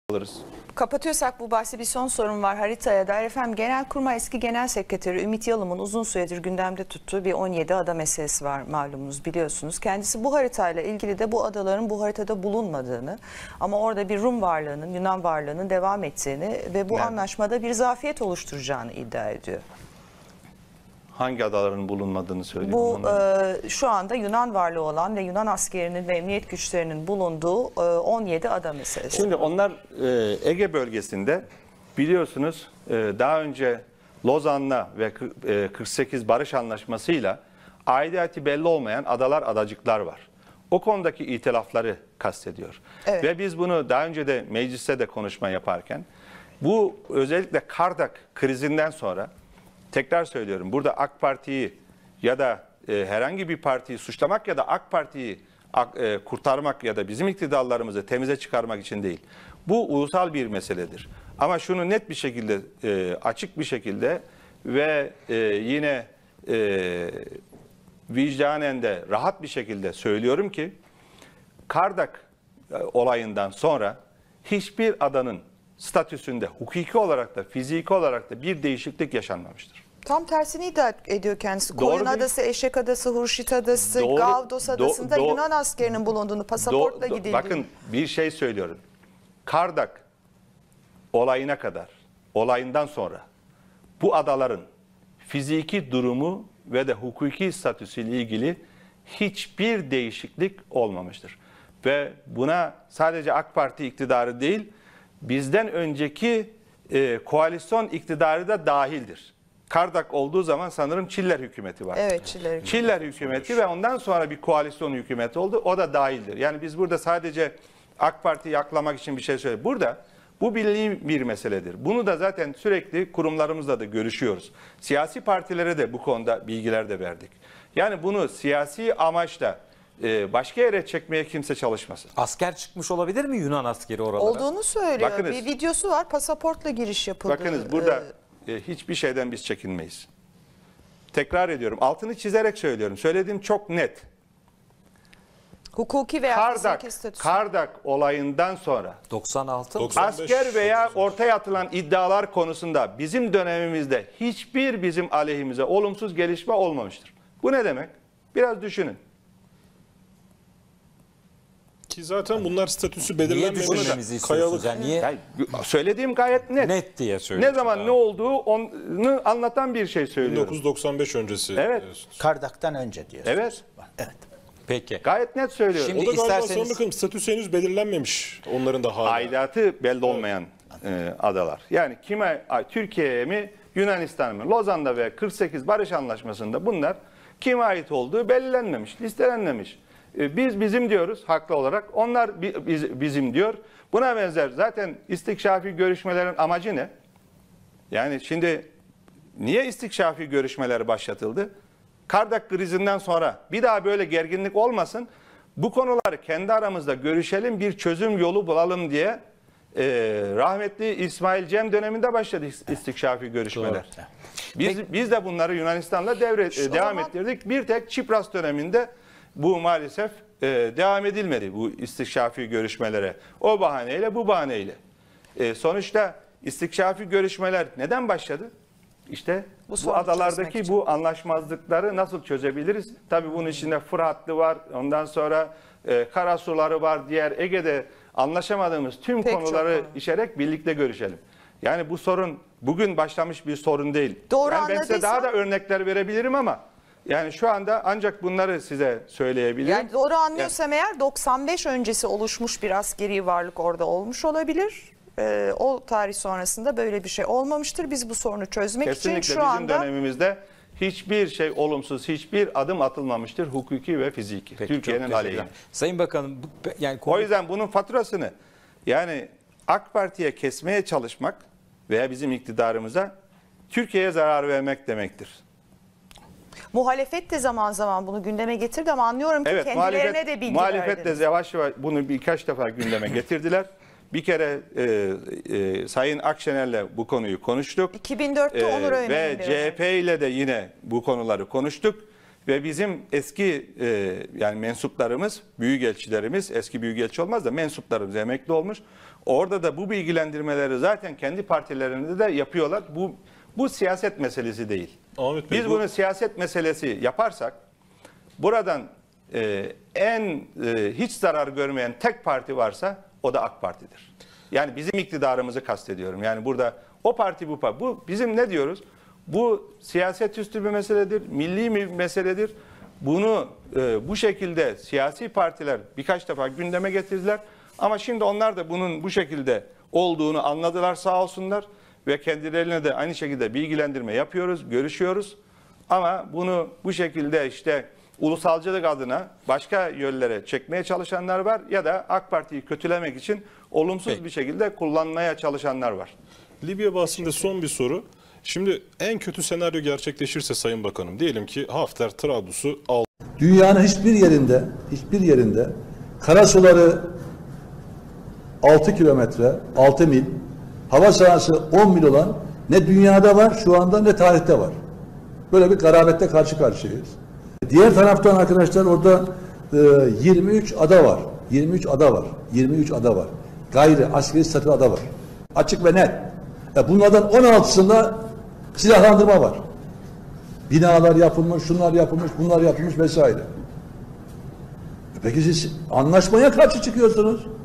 alırız. Kapatıyorsak bu bahsi bir son sorun var haritaya dair. Efendim Genelkurmay eski Genel Sekreteri Ümit Yalım'ın uzun süredir gündemde tuttuğu bir 17 ada meselesi var malumunuz biliyorsunuz. Kendisi bu haritayla ilgili de bu adaların bu haritada bulunmadığını ama orada bir Rum varlığının, Yunan varlığının devam ettiğini ve bu anlaşmada bir zafiyet oluşturacağını iddia ediyor. Hangi adaların bulunmadığını söyleyeyim. Bu şu anda Yunan varlığı olan ve Yunan askerinin ve emniyet güçlerinin bulunduğu 17 ada meselesi. Şimdi onlar Ege bölgesinde biliyorsunuz daha önce Lozan'la ve 48 Barış Anlaşması'yla aidiyeti belli olmayan adalar, adacıklar var. O konudaki itilafları kastediyor. Evet. Ve biz bunu daha önce de mecliste de konuşma yaparken bu özellikle Kardak krizinden sonra tekrar söylüyorum, burada AK Parti'yi ya da herhangi bir partiyi suçlamak ya da AK Parti'yi kurtarmak ya da bizim iktidarlarımızı temize çıkarmak için değil. Bu ulusal bir meseledir. Ama şunu net bir şekilde, açık bir şekilde ve yine vicdanen de rahat bir şekilde söylüyorum ki Kardak olayından sonra hiçbir adanın statüsünde hukuki olarak da fiziki olarak da bir değişiklik yaşanmamıştır. Tam tersini iddia ediyor kendisi. Doğru Koyun değil. Adası, Eşek Adası, Hurşit Adası, Doğru. Gavdos Adası'nda Yunan askerinin bulunduğunu, pasaportla gidildiğini. Bakın bir şey söylüyorum. Kardak olayına kadar, olayından sonra bu adaların fiziki durumu ve de hukuki statüsüyle ilgili hiçbir değişiklik olmamıştır. Ve buna sadece AK Parti iktidarı değil, bizden önceki koalisyon iktidarı da dahildir. Kardak olduğu zaman sanırım Çiller hükümeti var. Evet, Çiller hükümeti. Çiller hükümeti ve ondan sonra bir koalisyon hükümeti oldu. O da dahildir. Yani biz burada sadece AK Parti'yi yaklamak için bir şey söylüyoruz. Burada bu milli bir meseledir. Bunu da zaten sürekli kurumlarımızla da görüşüyoruz. Siyasi partilere de bu konuda bilgiler de verdik. Yani bunu siyasi amaçla başka yere çekmeye kimse çalışmasın. Asker çıkmış olabilir mi Yunan askeri oralara? Olduğunu söylüyor. Bakınız. Bir videosu var, pasaportla giriş yapıldı. Bakınız burada hiçbir şeyden biz çekinmeyiz. Tekrar ediyorum, altını çizerek söylüyorum. Söylediğim çok net. Hukuki veya fiziki statüsü. Kardak olayından sonra 96 mı? 95. asker veya ortaya atılan iddialar konusunda bizim dönemimizde hiçbir bizim aleyhimize olumsuz gelişme olmamıştır. Bu ne demek? Biraz düşünün. Ki zaten bunlar statüsü Niye belirlenmemiş. düşünmemizi istiyorsunuz? Kayalık. Yani niye? Yani söylediğim gayet net. Net diye söylüyorum. Ne zaman ne olduğu onu anlatan bir şey söylüyorum. 1995 öncesi. Evet. diyorsunuz. Kardak'tan önce diyorsunuz. Evet. Evet. Peki. Gayet net söylüyorum. Şimdi O da galiba İsterseniz- sonra bakın statüsü henüz belirlenmemiş. Onların da hala. Aidatı belli olmayan adalar. Yani kime, Türkiye'ye mi, Yunanistan'a mı? Lozan'da ve 48 Barış Anlaşması'nda bunlar kime ait olduğu belirlenmemiş, listelenmemiş. Biz bizim diyoruz haklı olarak. Onlar bizim diyor. Buna benzer zaten istikşafi görüşmelerin amacı ne? Yani şimdi niye istikşafi görüşmeler başlatıldı? Kardak krizinden sonra bir daha böyle gerginlik olmasın. Bu konuları kendi aramızda görüşelim, bir çözüm yolu bulalım diye rahmetli İsmail Cem döneminde başladı istikşafi görüşmeler. Biz de bunları Yunanistan'la devam ettirdik. Bir tek Çipras döneminde bu maalesef devam edilmedi bu istikşafi görüşmelere. O bahaneyle bu bahaneyle. Sonuçta istikşafi görüşmeler neden başladı? İşte bu sorunu adalardaki çözmek için. bu anlaşmazlıkları nasıl çözebiliriz? Tabii bunun içinde Fıratlı var, ondan sonra Karasuları var, diğer Ege'de anlaşamadığımız tüm Pek çok konuları konu. işerek birlikte görüşelim. Yani bu sorun bugün başlamış bir sorun değil. Doğru yani ben size daha anladıysam- da örnekler verebilirim ama yani şu anda ancak bunları size söyleyebilirim. Yani doğru anlıyorsam eğer 95 öncesi oluşmuş bir askeri varlık orada olmuş olabilir. O tarih sonrasında böyle bir şey olmamıştır. Biz bu sorunu çözmek Kesinlikle için şu bizim anda dönemimizde hiçbir şey olumsuz, hiçbir adım atılmamıştır hukuki ve fiziki. Peki, Türkiye'nin çok teşekkürler. aleyhine. Sayın Bakanım yani O yüzden bunun faturasını yani AK Parti'ye kesmeye çalışmak veya bizim iktidarımıza Türkiye'ye zarar vermek demektir. muhalefet de zaman zaman bunu gündeme getirdi ama anlıyorum ki Evet, kendilerine de bilgi muhalefet de verdiniz. yavaş yavaş bunu birkaç defa gündeme getirdiler. Bir kere Sayın Akşener'le bu konuyu konuştuk. 2004'te Onur Öğmen'in ve bir CHP ile de yine bu konuları konuştuk. Ve bizim eski yani mensuplarımız, büyükelçilerimiz, eski büyükelçi olmaz da mensuplarımız emekli olmuş. Orada da bu bilgilendirmeleri zaten kendi partilerinde de yapıyorlar. Bu siyaset meselesi değil. Ahmet Bey, Biz bunu siyaset meselesi yaparsak buradan hiç zarar görmeyen tek parti varsa o da AK Parti'dir. Yani bizim iktidarımızı kastediyorum. Yani burada o parti bu parti. Bu bizim ne diyoruz? Bu siyaset üstü bir meseledir, milli bir meseledir. Bunu bu şekilde siyasi partiler birkaç defa gündeme getirdiler. Ama şimdi onlar da bunun bu şekilde olduğunu anladılar sağ olsunlar. Ve kendilerine de aynı şekilde bilgilendirme yapıyoruz, görüşüyoruz. Ama bunu bu şekilde işte ulusalcılık adına başka yönlere çekmeye çalışanlar var ya da AK Parti'yi kötülemek için olumsuz bir şekilde kullanmaya çalışanlar var. Libya bahsinde son bir soru. Şimdi en kötü senaryo gerçekleşirse Sayın Bakanım, diyelim ki Hafter Trablus'u aldı. Dünyanın hiçbir yerinde karasuları 6 kilometre, 6 mil, hava sahası 10 mil olan ne dünyada var şu anda ne tarihte var. Böyle bir garabette karşı karşıyayız. Diğer taraftan arkadaşlar orada 23 ada var. 23 ada var. 23 ada var. Gayri askeri statü ada var. Açık ve net. Bunlardan 16'sında silahlandırma var. Binalar yapılmış, şunlar yapılmış, bunlar yapılmış vesaire. Peki siz anlaşmaya karşı çıkıyorsunuz.